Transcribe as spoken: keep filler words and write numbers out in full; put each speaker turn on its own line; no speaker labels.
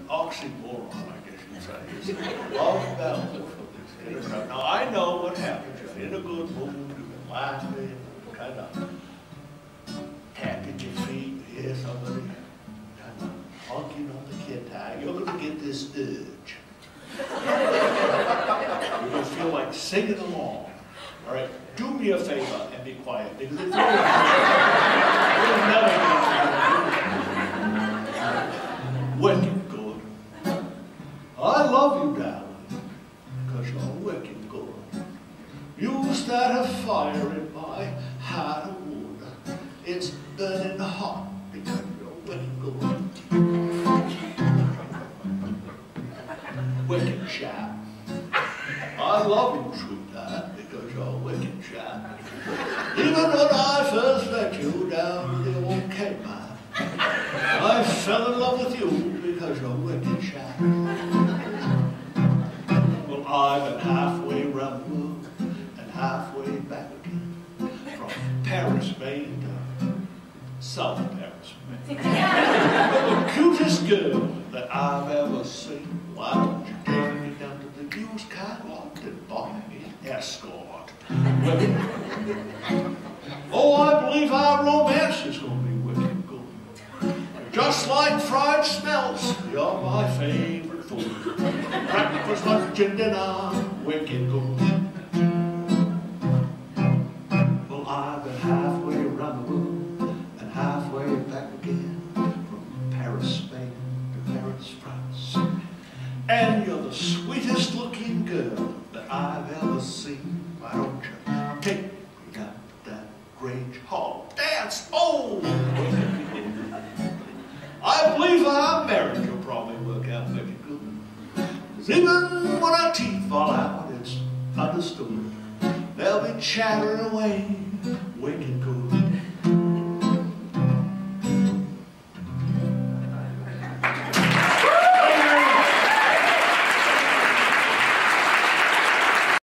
oxymoron, I guess you'd say. It's love balance. Now, I know what happens. You're in a good mood, you've been laughing, kind of tapping your feet, you hear somebody kind of honking on the kid tag. You're going to get this urge. You're going to feel like singing along. All right? Do me a favor and be quiet, because it's all you'll never get wicked good. I love you, darling, because you're wicked good. You start a fire in my heart of wood. It's burning hot because you're wicked good. Wicked chap. I love you, sweetheart, because you're wicked chap. Even when I first met you down in the old Cape Mine, I fell in love with you because you're wicked chap. Well, I've been halfway around the world and halfway back again, from Paris, Maine to South Paris, Maine. The cutest girl that I've ever seen. Why don't you take me down to the used car lot and buy me an escort? Oh, I believe our romance is going to be wicked good. Just like fried smelts, you're my favorite food. Breakfast, lunch, and dinner, wicked good. Well, I've been halfway around the world and halfway back again, from Paris, Spain to Paris, France. And you're the sweetest looking girl that I've ever seen. Why don't you take me down to that Grange Hall dance? Oh! I believe our marriage will probably work out wicked good. Because even when our teeth fall out, it's understood. They'll be chattering away wicked good.